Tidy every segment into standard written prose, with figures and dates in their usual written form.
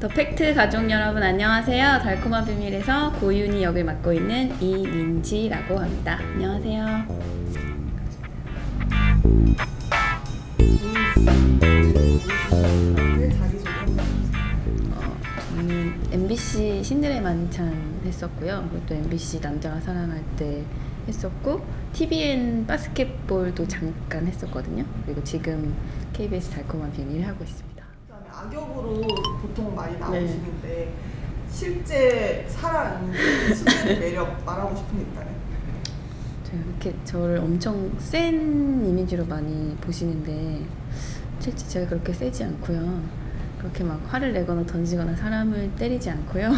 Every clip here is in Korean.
더 팩트 가족 여러분 안녕하세요. 달콤한 비밀에서 고윤희 역을 맡고 있는 이민지라고 합니다. 안녕하세요. 저는 MBC 신들의 만찬 했었고요. 그리고 또 MBC 남자가 사랑할 때 했었고 TVN 바스켓볼도 잠깐 했었거든요. 그리고 지금 KBS 달콤한 비밀을 하고 있습니다. 그다음에 악역으로 보통 많이 나오시는데 네. 실제 사랑 순간의 매력 말하고 싶은 게 있다면? 제가 이렇게 저를 엄청 센 이미지로 많이 보시는데 실제 제가 그렇게 세지 않고요. 그렇게 막 화를 내거나 던지거나 사람을 때리지 않고요.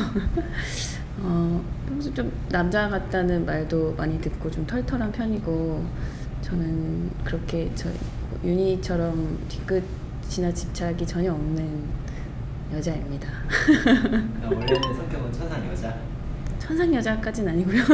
평소 좀 남자 같다는 말도 많이 듣고 좀 털털한 편이고, 저는 그렇게 윤희처럼 뒤끝이나 집착이 전혀 없는 여자입니다. 원래는 성격은 천상 여자? 천상 여자까지는 아니고요.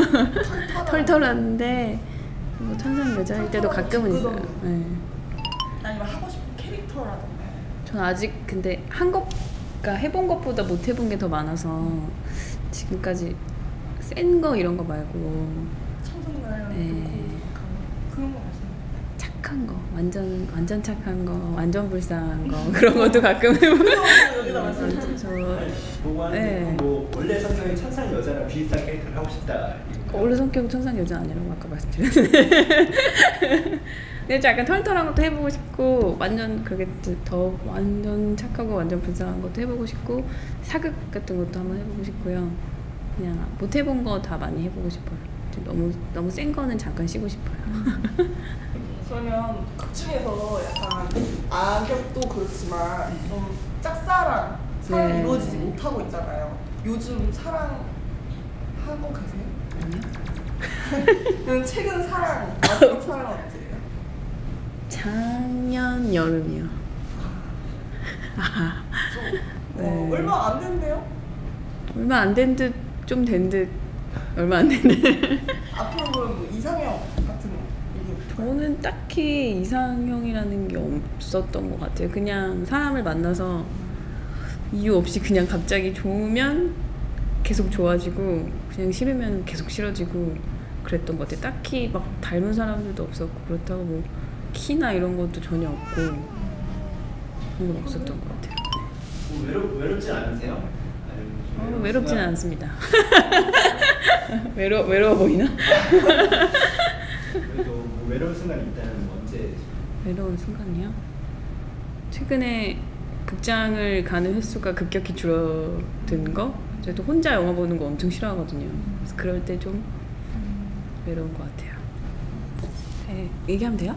털털한데 뭐 천상 여자일 때도 가끔은 있어요. 네. 아니면 하고 싶은 캐릭터라던가. 저는 아직 근데 해본 것보다 못 해본 게 더 많아서 지금까지 센 거 이런 거 말고 청순가요? 네. 그런 거 말씀. 착한 거, 완전 착한 거, 완전 불쌍한 거 그런 것도 가끔 해보고. 여기다 말씀. 보고 하는데 네. 뭐 원래 성격이 천상 여자랑 비슷한 캐릭터를 하고 싶다. 원래 성격은 천상 여자 아니라고 아까 말씀드렸는데. 근데 약간 털털한 것도 해보고 싶고, 완전 그게 더 완전 착하고 완전 불쌍한 것도 해보고 싶고, 사극 같은 것도 한번 해보고 싶고요. 그냥 못 해본 거 다 많이 해보고 싶어요. 너무 센 거는 잠깐 쉬고 싶어요. 그러면 극 중에서 약간 악역도 그렇지만 좀 짝사랑 사랑이 네. 이루어지지 못하고 있잖아요. 요즘 사랑하고 계세요? 아니요. 그럼 최근 사랑, 마지막 사랑 언제예요? 작년 여름이요. 네. 얼마 안 됐네요? 얼마 안 된 듯 좀 된 듯 얼마 안 된 듯. 앞으로 그럼 뭐 이상형 같은 얘기? 저는 딱히 이상형이라는 게 없었던 것 같아요. 그냥 사람을 만나서 이유 없이 그냥 갑자기 좋으면 계속 좋아지고, 그냥 싫으면 계속 싫어지고 그랬던 것 같아요. 딱히 막 닮은 사람들도 없었고, 그렇다고 뭐 키나 이런 것도 전혀 없고 그런 건 없었던 것 같아요. 뭐 외롭지 않으세요? 외롭지는 않습니다. 외로워 보이나? 그래도 뭐 외로운 순간이 있다면 언제? 외로운 순간이요? 최근에 극장을 가는 횟수가 급격히 줄어든 거? 저도 혼자 영화 보는 거 엄청 싫어하거든요. 그래서 그럴 때 좀 외로운 것 같아요. 네, 얘기하면 돼요?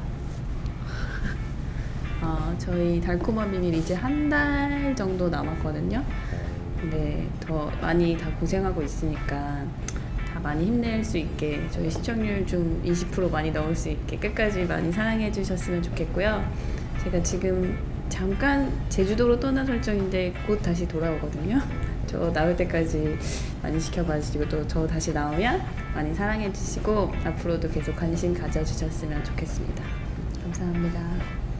저희 달콤한 비밀 이제 한 달 정도 남았거든요. 근데 더 많이 다 고생하고 있으니까 다 많이 힘낼 수 있게, 저희 시청률 좀 20% 많이 넣을 수 있게 끝까지 많이 사랑해 주셨으면 좋겠고요. 제가 지금 잠깐 제주도로 떠난 설정인데 곧 다시 돌아오거든요. 저 나올 때까지 많이 지켜봐주시고, 또 저 다시 나오면 많이 사랑해 주시고 앞으로도 계속 관심 가져주셨으면 좋겠습니다. 감사합니다.